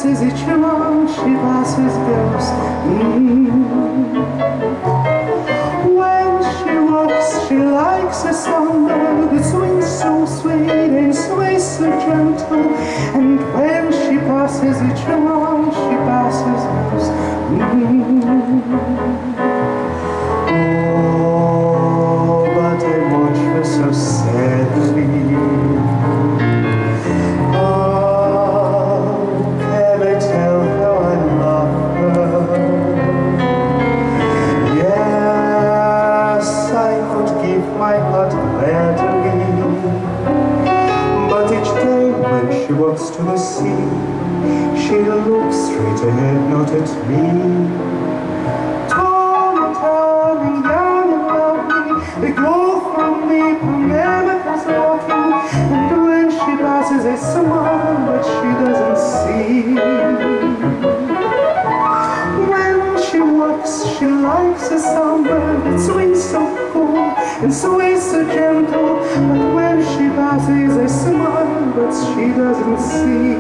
passes each one, she passes goes. When she walks, she likes a songbird that swings so sweet and sways so gentle. And when she passes each one, she passes goes. Oh, but I watch her so sadly. She walks to the sea, she looks straight ahead, not at me. Tall and tall and young and lovely, they go from the Iponema is walking, and when she passes they smile, but she doesn't see. When she walks, she likes a songbird that swings so full and sways so gentle, but when she passes they smile, but she doesn't see.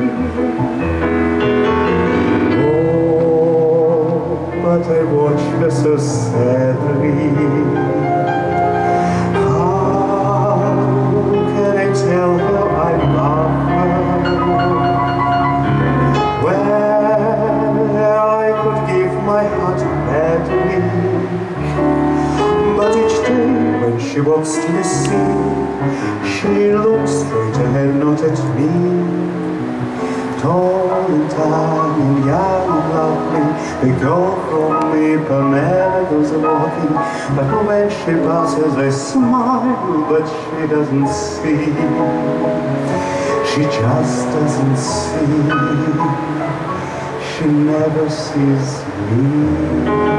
Oh, but I watch her so sadly. How can I tell her I love her? Where I could give my heart gladly, but each day when she walks to the sea, she looks straight ahead, not at me. Tall and tall and young and lovely, they go from Iponema goes walking, but when she passes they smile, but she doesn't see. She just doesn't see. She never sees me.